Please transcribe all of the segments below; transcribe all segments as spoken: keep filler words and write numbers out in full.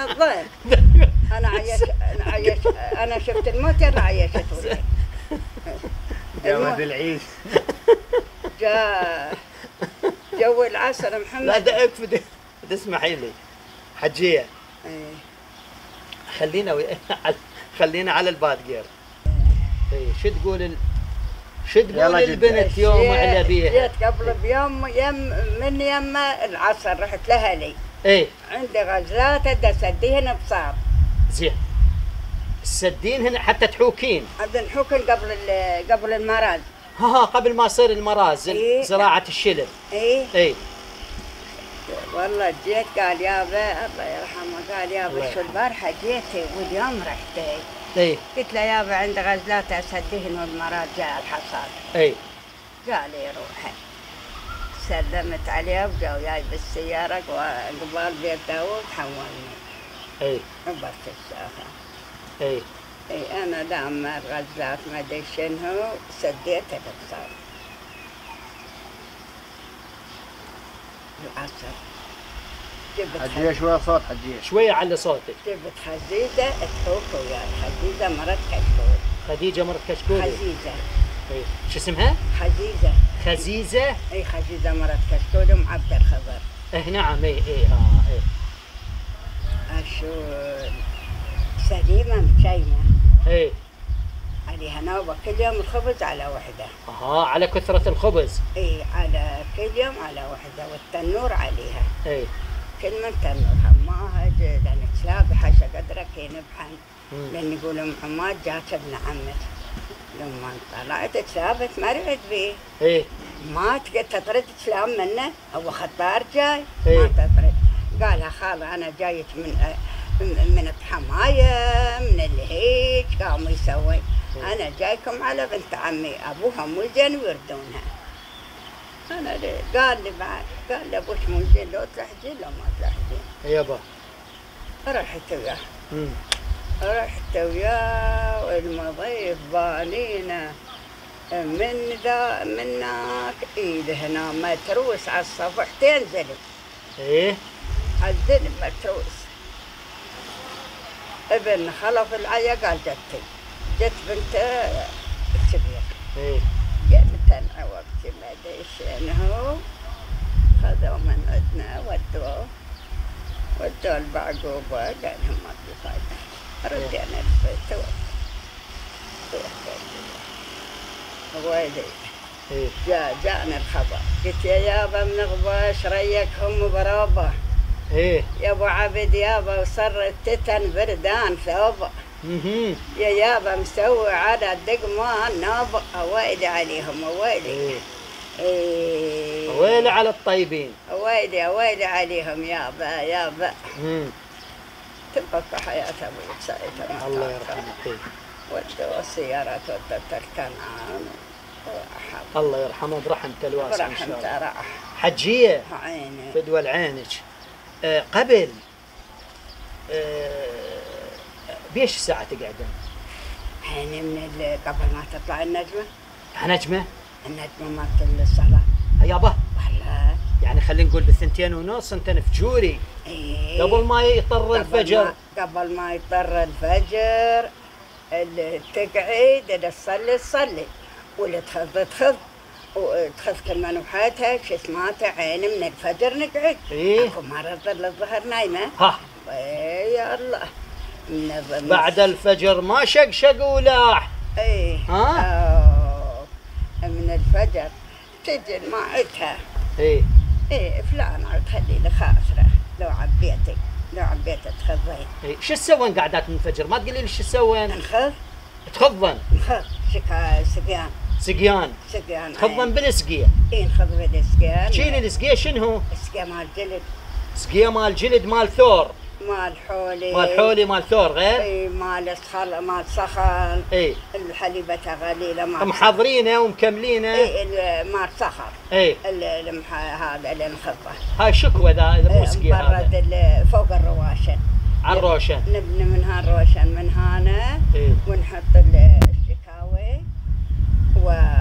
الظاهر انا عيش انا عيش انا شفت الموت يلا عيشت وياي. جواد العيش. جاء جو العسل محمد. لا ده اكفي تسمحي لي حجيه. ايه خلينا وي... خلينا على الباد جير. اي شو تقول ال... شو تقول البنت يوم على بيها؟ جيت قبل بيوم يم من يم العصر رحت لها لي. ايه عندي غزلات ادى سديهن بصار. زين. السدين هنا حتى تحوكين. عبد نحوكن قبل قبل المراز. ها ها قبل ما يصير المراز. إيه؟ زراعة الشلل. ايه ايه والله جيت قال يابا الله يرحمه قال يابا شو البارحه جيتي واليوم رحتي. ايه قلت له يابا عندي غزلات اسديهن والمراد جاء الحصاد. اي قال لي روحي. سلمت عليه وجا وياي بالسياره قبال بيت داوود حولني. اي عبرت الساحه. اي اي انا دام الغزلات ما ادري شنو سديت الابصار. العصر جبت حجيه شويه صوت حجيه شويه على صوتك. جبت خزيزه تحوك وياي. خزيزه مرت كشكول. خديجه مرت كشكول. خزيزه. اي شو اسمها؟ خزيزه. خزيزه. اي خزيزه مرت كشكول ام عبد الخضر. ايه نعم. اي اي اه اي اشو سليمه مشيمه. اي عليها نوبه كل يوم الخبز على وحده. اه على كثره الخبز. اي على كل يوم على وحده والتنور عليها. اي كل من تنور حماها لان تلاقي حاشا قدرك ينبحن. لان يقول ام حماد جات ابن عمك. لما طلعت تثابت ما رحت بيه. ايه ما تقدر تطرد سلام منه هو خطار جاي. إيه؟ ما تطرد. قالها خاله انا جايت من من الحمايه من الهيج قاموا يسوي. إيه؟ انا جايكم على بنت عمي ابوها مو زين ويردونها. انا قال لي بعد قال لي ابوك مو زين لو تلحجين لو ما تلحجين. يابا رحت وياه. امم رحت وياه والمضيف بالينا من ذا منك ايد هنا متروس على الصفح تنزل. ايه الذنب متروس. ابن خلف العيا قال جتي. جت بنته كبير. ايه قلت انا وقتي ما ادري شنو. خذوا من عندنا ودوه ودوه البعقوبه قال لهم ما في فايده. ردينا البيت ويلي. ايه جاء جاءنا الخبر. قلت يا يابا من غباش ريكهم برابه. ايه يا ابو عبد يابا وصر التتن بردان ثوبه. اها يا يابا مسوي على الدقمان نابه. ويلي عليهم ويلي. ايه ايه ويلي على الطيبين. ويلي ويلي عليهم يابا يابا. امم تبقى حياة ابوي ساعتها. الله يرحمه. ايه ودوا السيارات ودت الكنعان. الله يرحمه برحمته الواسعه ان شاء الله. برحمته راح. حجيه عيني. فدوى العينج. آه قبل آه بيش ساعة تقعدين؟ عيني من ال- قبل ما تطلع النجمة. نجمة؟ النجمة مالت الصلاة. يابا والله. يعني خلينا نقول بالثنتين ونص انت نفجوري. إيه. قبل ما يطر قبل الفجر. ما قبل ما يطر الفجر اللي تقعد اللي تصلي تصلي واللي تخذ تخذ وتخذ كل منوحاتها شو اسمها عيني من الفجر نقعد. ايه اكو مرة تظل الظهر نايمة. ها إيه يا الله. من بعد الفجر ما شقشق ولاح. ايه ها؟ أوه. من الفجر تجي معتها. ايه ايه فلان عاد خلي لي خاسره لو عبيتك لو عبيت تخضين. ايه شو تسوين قعدات من الفجر؟ ما تقولي لي شو تسوين؟ نخذ تخضن نخذ شكا سقيان سقيان. سقيان تخضن بالسقيه. ايه نخذ بالسقيان. شيلي السقيه شنو؟ السقيا مال جلد. سقيه مال جلد مال ثور. مال حولي. مال حولي مال ثور غير؟ اي مال صخر مال صخر. اي الحليبة غليلة مال محضرينه ومكملينه. اي مال صخر. اي المح... هذا اللي نخضه. هاي شكوى ذا اذا مو سقيه هذا. مبرد فوق الرواشن. على الروشن. نبني من هالروشن من هنا. إيه؟ ونحط الشكاوي و...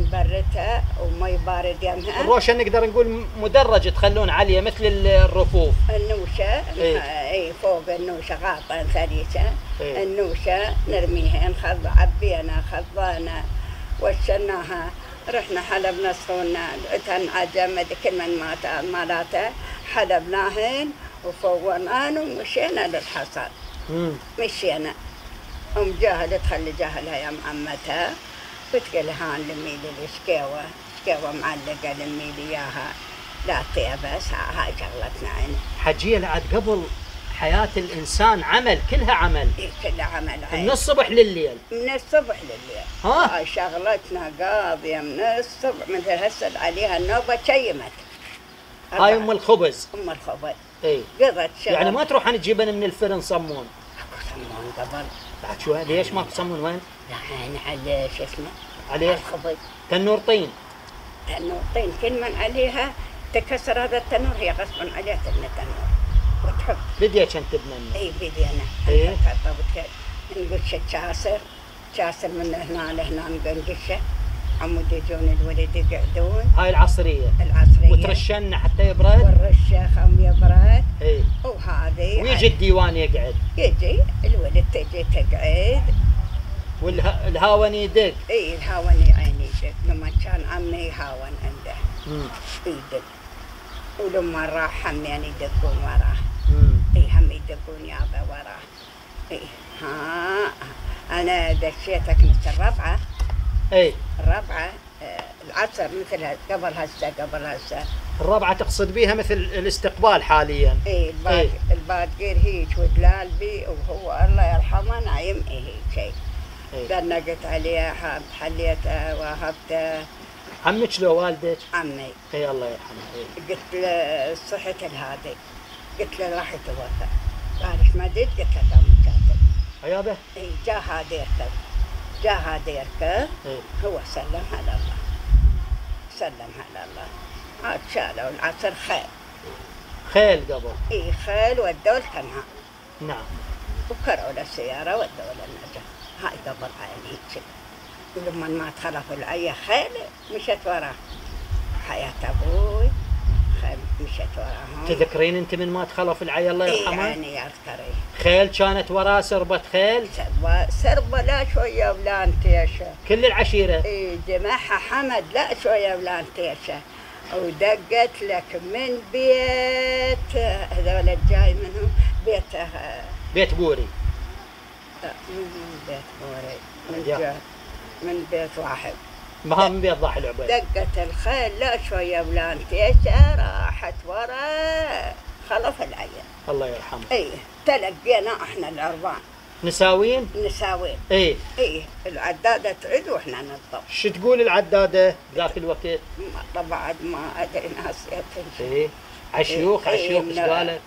تكون برتها ومي بارد يمها. الروشة نقدر نقول مدرجة تخلون عليها مثل الرفوف. النوشة اي, اي فوق النوشة غاطة ثريسة. ايه؟ النوشة نرميها نخض عبينا خضانا وشناها. رحنا حلبنا صونا عتن عجمة كل من مات مالاته حلبناهن وفوّرناهن ومشينا للحصاد. امم مشينا. ام جاهلة تخلي جاهلها يا معمتها وتقول هان لمي لي سكيوة سكيوة معلقة لمي لي اياها. لا بس هاي شغلتنا عين. حجية لعد قبل حياة الإنسان عمل كلها عمل. إيه كلها عمل عين. من الصبح لليل. من الصبح لليل. ها؟ هاي شغلتنا قاضية من الصبح مثل هسه عليها النوبة شيمت. هاي أم الخبز. أم الخبز. اي. قضت شغل. يعني ما تروحون تجيبن من الفرن صمون. اكو صمون قبل. بعد شوي ليش ماكو صمون وين؟ الحين على شو اسمه؟ عليه الخبز. تنور طين. تنور طين كل من عليها تكسر هذا التنور هي غصبا عليها تبنى تنور وتحط. بديك انت تبنى. اي بدي انا. ايه. نقش شاسر شاسر من هنا لهنا نقشه. عمود يجون الولد يقعدون. هاي العصرية. العصرية. وترشن حتى يبرد. والرشه خم يبرد. اي. وهذه. ويجي الديوان يقعد. يجي الولد تجي تقعد. والهاون يدق. اي الهاون عيني يدق لما كان عمي يهاون عنده. امم يدق. ولما راح هم يعني يدقون وراه. امم اي هم يدقون يابا وراه. اي ها انا دشيتك مثل الربعه. اي. الربعه آه العصر مثل قبل هسه قبل هسه. الربعة تقصد بيها مثل الاستقبال حاليا. اي الباقي الباقير هيك ودلال بي وهو الله يرحمه نايم اي هيك شيء. دنقت عليها حليتها وهبتها. عمك لو والدك؟ عمي. اي الله يرحمه. اي. قلت له صحة الهادي. قلت له راح يتوفى. قال ما درت؟ قلت له قام كاتب. عيابه؟ اي جا هذا يركب. جا هذا يركب. هو سلم على الله. سلم على الله. عاد شالوا العصر خيل. خيل قبل؟ اي خيل ودوا الكنها. نعم. وكروا له السيارة ودوا له النجا. هاي قبل عين هيك. ولما ما تخلفوا العيا خيل مشت وراه. حياة ابوي خيل مشت وراهم. تذكرين انت من ما تخلف العيا الله يرحمه؟ اي يعني اذكري. خيل كانت وراه سربة خيل؟ سربة سربة لا شوية ولا انتيشة. كل العشيرة؟ اي جماعها حمد لا شوية ولا انتيشة. ودقت لك من بيت هذول الجاي منهم بيت بيت بوري. لا من بيت بوري من جاي من بيت واحد. ما من بيت ضاح العبيد. دقت الخيل لا شوية ولا انتيشة راحت ورا خلف العين. الله يرحمه. اي تلقينا احنا العربان. نساوين؟ نساوين. اي. اي العدادة تعد واحنا نضرب. شو تقول العدادة ذاك الوقت؟ طبعا ما ادري ناسية. اي. عشيوخ عشيوخ ايش قالت؟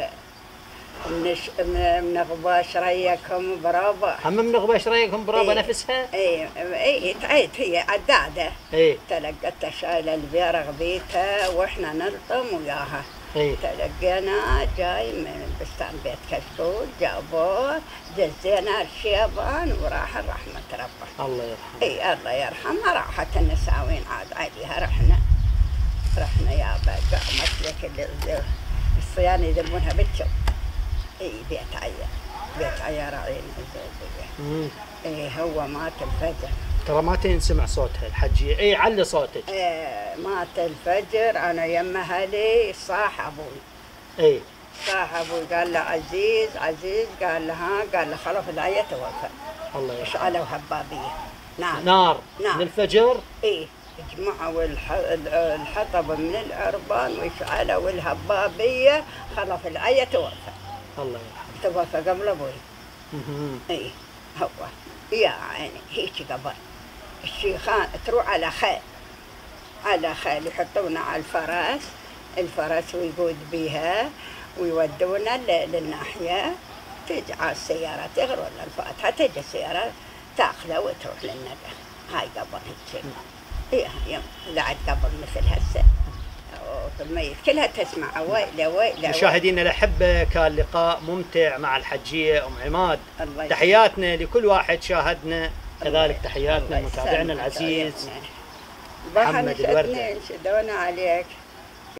من من غباش ريكم برابا. هم من غباش ريكم برابا. ايه نفسها؟ اي اي تعيد هي عدادة. اي. تلقتها شايلة البيرغ بيتها واحنا نلطم وياها. اي. تلقينا جاي من بستان بيت كشكول جابوه جزينا الشيبان وراح رحمة ربه. الله يرحمه. اي الله يرحمها. راحت النساوين عاد عليها رحنا رحنا يابا قامت لك الصيانة يذبونها بالشوك. اي بيت عيا بيت عيا راعين الزوجية. اي هو مات الفجر. ترى ما تنسمع صوتها الحجية. اي علي صوتك. ايه مات الفجر انا يمها لي صاح ابوي. اي صاح ابوي قال له عزيز عزيز قال له ها قال له خلف العيا توفى. الله يرحمه. اشعلوا هبابية. نعم. نار. نعم. من الفجر. ايه جمعوا الحطب من العربان واشعلوا الهبابية خلف العيا توفى. الله يرحمه. توفى قبل ابوي. ايه هو يا عيني هيك قبل. الشيخان تروح على خيل على خيل يحطونا على الفرس. الفرس ويقود بها ويودونا للناحية. تجي على السيارة تغرى ولا الفاتحة تجي السيارة تاخذه وتروح للندى. هاي قبل هيك. ايه يوم لعد قبل مثل هسه. الميت كلها تسمع ويلة ويلة. مشاهدينا الأحبة كان لقاء ممتع مع الحجية أم عماد. تحياتنا لكل واحد شاهدنا. كذلك تحياتنا لمتابعنا العزيز بحر محمد نشأتني الوردة. ينشدون عليك.